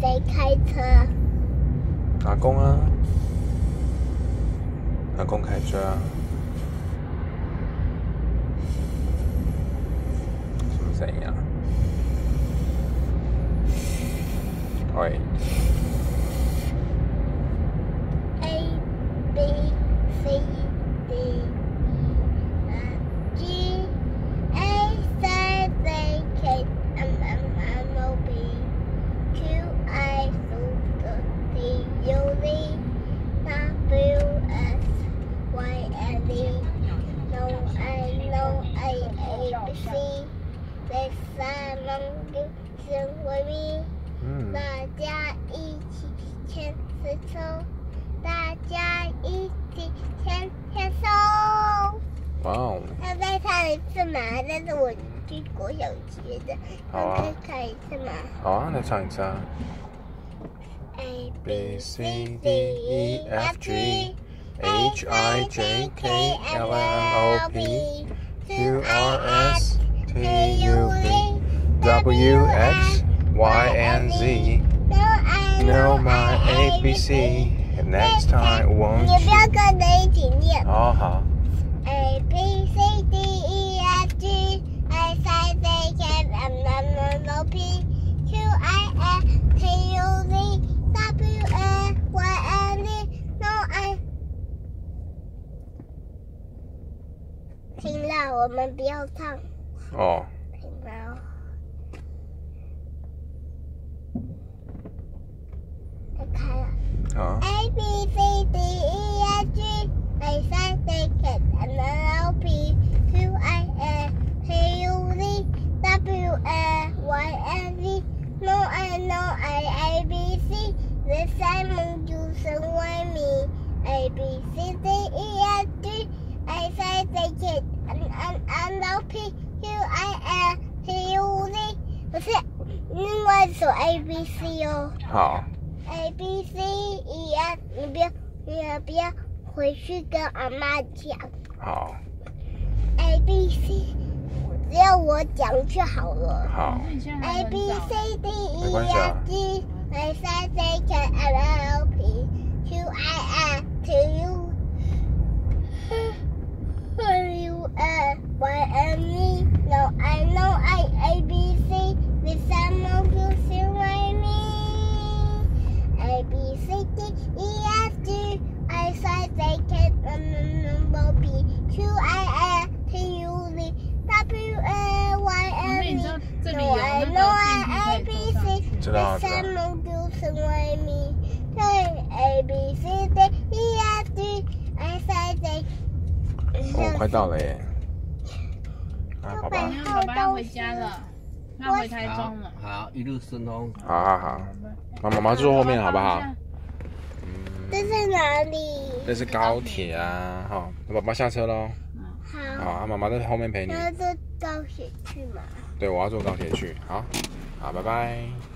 谁开车？ 阿公啊，阿公开车啊。什么声音啊？喂。 A B C D E F G A C K L M N O P Q R S T U V W X Y and Z No I No I A B C 这三梦就成为你，大家一起牵着手。大家一起牵牵手。 哇哦！ 要再唱一次吗？但是我去国小学的。 好啊。 再唱一次吗？ 好啊，来唱一次啊。 A B C D E F G H I J K L M N O P Q R S T U V W X Y and Z. Know my ABC. Next time, won't you? 你不要跟着一起念。 哦，好。 A B C D E F G A C K L M N O P Q R S T U V W X Y and Z No I。停了，我们不要唱。 哦。 停了。开了。 好。 A B C D E F G A C K L M N O P Q R S T U V W X Y and Z No I A B C 这三梦就成为谜。A B C D E F G A C K L M N O P Q R S T U V 不是另外一首 A B C 哦。 好。 A B C E F， 你不要回去跟阿妈讲。 好。 A B C， 只要我讲就好了。 好。 A B C D E F G A C K L M N O P Q R S T U V Y and Z No I A B C 这三梦就成为谜。A B C D E F G A C K L M N O P Q R S T U V W X Y and Z No I A B C 这三梦就成为谜。对 A B C D E F G A C K。 哦，快到了耶！啊，爸爸。 爸爸要回家了，要回台中了。 好，一路顺风。 好。妈妈坐后面好不好？ 这是哪里？ 这是高铁啊！好，那爸爸下车喽。好，妈妈在后面陪你。 要坐高铁去吗？ 对，我要坐高铁去。好，拜拜。